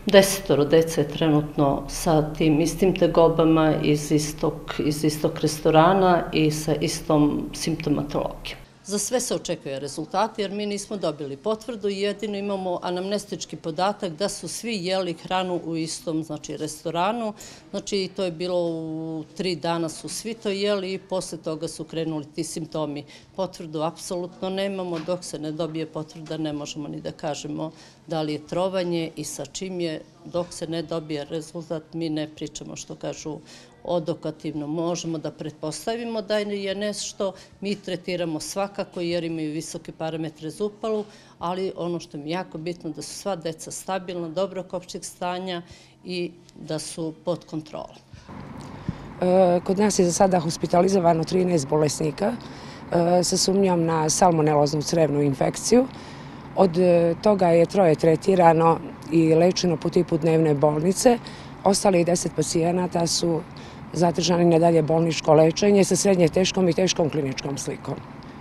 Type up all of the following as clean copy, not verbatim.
10 dece je trenutno sa tim istim tegobama iz istog restorana i sa istom simptomatologijom. Za sve se očekuje rezultati jer mi nismo dobili potvrdu i jedino imamo anamnestički podatak da su svi jeli hranu u istom restoranu. Znači to je bilo u 3 dana su svi to jeli i posle toga su krenuli ti simptomi. Potvrdu apsolutno nemamo, dok se ne dobije potvrda ne možemo ni da kažemo da li je trovanje i sa čim je. Dok se ne dobije rezultat mi ne pričamo što kažu odokativno. Možemo da pretpostavimo da je nešto, mi tretiramo svakako jer imaju visoke parametre za upalu, ali ono što mi je jako bitno da su sva deca stabilna, dobrog opšteg stanja i da su pod kontrolom. Kod nas je za sada hospitalizovano 13 bolesnika sa sumnjom na salmoneloznu crevnu infekciju. Od toga je 3 tretirano i lečeno po tipu dnevne bolnice. Ostali 10 pacijenata su zadržani na dalje bolničko lečenje sa srednje teškom i teškom kliničkom slikom.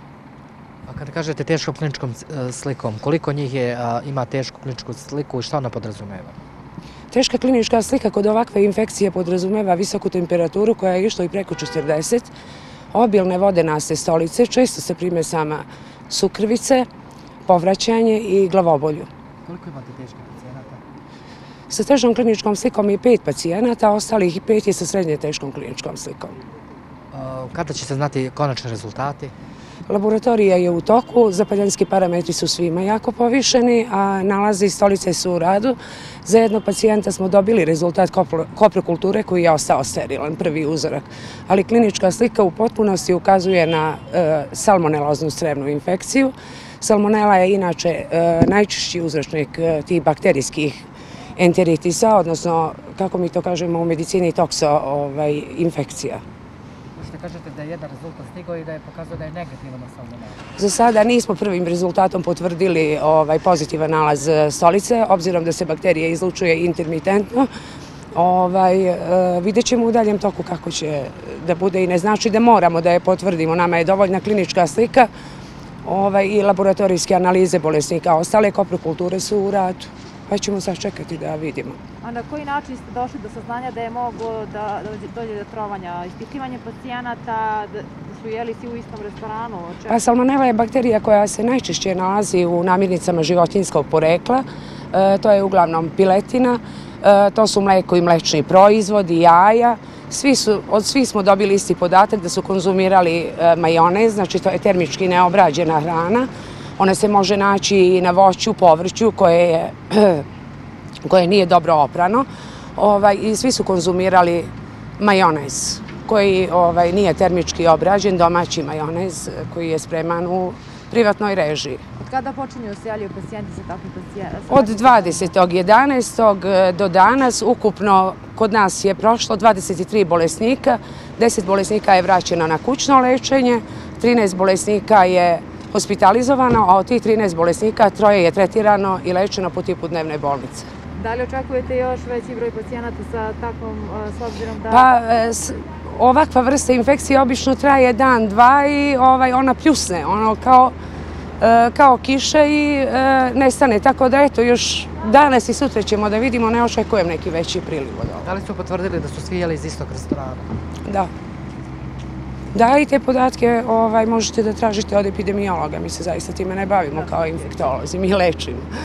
A kada kažete teškom kliničkom slikom, koliko njih ima tešku kliničku sliku i šta ona podrazumeva? Teška klinička slika kod ovakve infekcije podrazumeva visoku temperaturu koja je išla i preko 40, obilne vodenaste stolice, često sa primesama sukrvice, povraćanje i glavobolju. Koliko imate teških pacijenata? Sa težom kliničkom slikom je 5 pacijenata, ostalih 5 je sa srednje teškom kliničkom slikom. Kada će se znati konačni rezultati? Laboratorija je u toku, zapaljenski parametri su svima jako povišeni, a nalazi i stolice su u radu. Za jednog pacijenta smo dobili rezultat koprokulture koji je ostao sterilan, prvi uzorak. Ali klinička slika u potpunosti ukazuje na salmoneloznu crevnu infekciju. Salmonela je inače najčešći uzročnik tih bakterijskih enteritisa, odnosno, kako mi to kažemo u medicini, infekcija. Možete kažete da je jedan rezultat stigao i da je pokazao da je negativan na salmonelu? Za sada nismo prvim rezultatom potvrdili pozitivan nalaz stolice, obzirom da se bakterija izlučuje intermitentno. Vidjet ćemo u daljem toku kako će da bude i ne znači da moramo da je potvrdimo. Nama je dovoljna klinička slika i laboratorijske analize bolesnika. Ostale koprokulture su u radu, pa ćemo sad čekati da vidimo. A na koji način ste došli do saznanja da je moglo da dođe do trovanja? Ispitivanje pacijenata, da su jeli svi u istom restoranu? Pa salmonela je bakterija koja se najčešće nalazi u namirnicama životinjskog porekla. To je uglavnom piletina, to su mleko i mlečni proizvodi, jaja. Od svih smo dobili isti podatak da su konzumirali majonez, znači to je termički neobrađena hrana. Ona se može naći i na voću, povrću koje nije dobro oprano. I svi su konzumirali majonez koji nije termički obrađen, domaći majonez koji je spreman u privatnoj režiji. Od kada počinju se javljaju pacijenti sa takvim pacijentima? Od 20.11. do danas ukupno kod nas je prošlo 23 bolesnika, 10 bolesnika je vraćeno na kućno lečenje, 13 bolesnika je hospitalizovano, a od tih 13 bolesnika 3 je tretirano i lečeno po tipu dnevne bolnice. Da li očekujete još veći broj pacijenata sa takvom, s obzirom da... Pa, ovakva vrsta infekcije obično traje dan, dva i ona pljusne, ono kao kiše i nestane. Tako da eto, još danas i sutra ćemo da vidimo, ne očekujem neki veći priliv od ovoga. Da li su potvrdili da su svi jeli iz istog restorana? Da. Da, i te podatke možete da tražite od epidemiologa. Mi se zaista time ne bavimo kao infektolozi, mi lečimo.